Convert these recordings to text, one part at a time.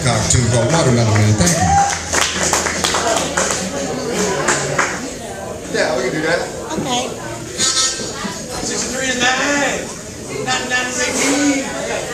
tune called Watermelon Man. Thank you. Yeah, we can do that. Okay. 63 is 9. 99 is 18.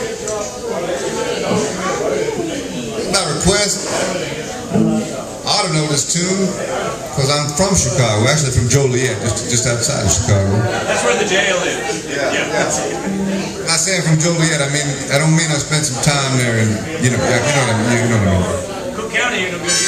My request, I ought to know this tune because I'm from Chicago, actually from Joliet, just outside of Chicago. That's where the jail is. Yeah. When I say I'm from Joliet, I don't mean I spent some time there, and you know what I mean. Cook County ain't no good.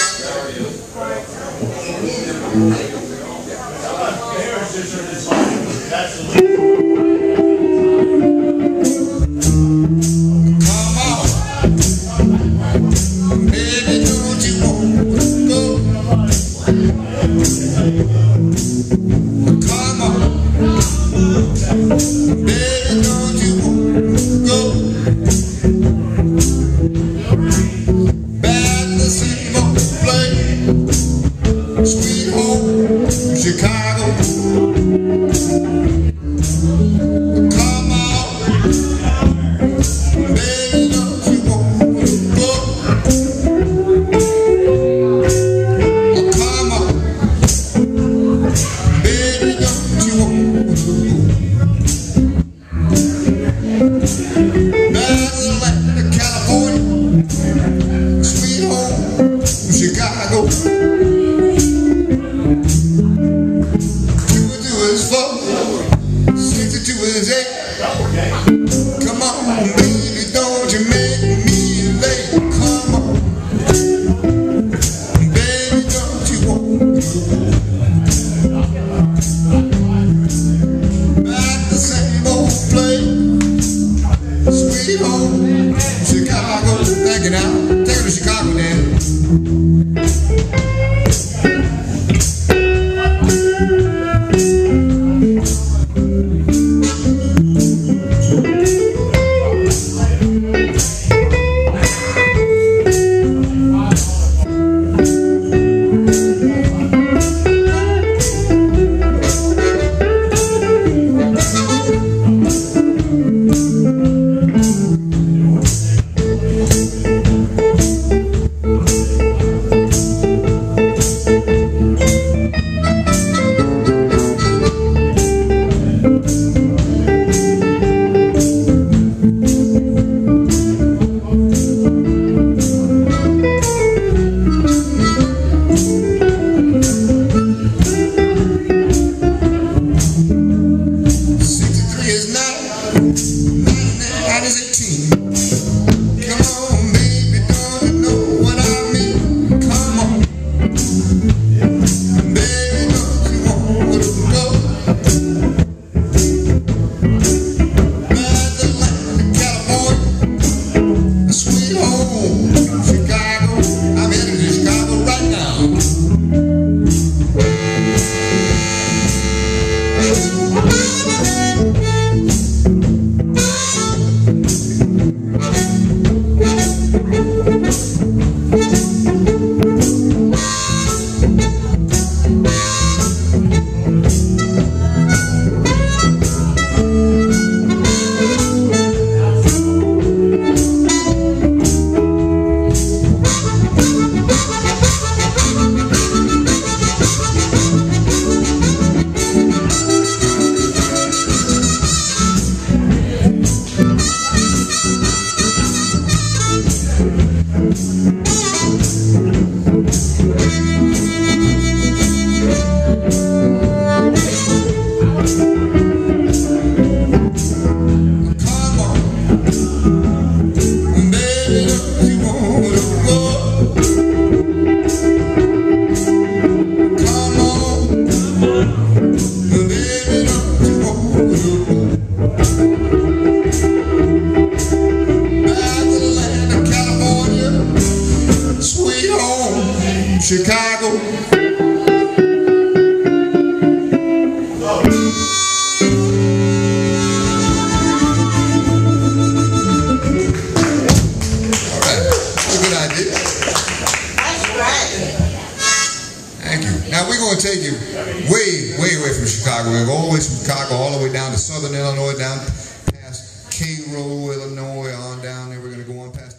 Sweet home, Chicago. Come on, baby, don't you want to go? Come on, baby, don't you want to go? Back to Atlanta, California, sweet home, Chicago. 62 is 8. Come on, baby, don't you make me late. Come on, baby, don't you want to go back the same old place, sweet home, Chicago. Thank you now. Take it to Chicago, Dan. Chicago. Thank you. Now we're going to take you way, way away from Chicago. We're going to go all the way from Chicago all the way down to southern Illinois, down past Cairo, Illinois, on down there. We're going to go on past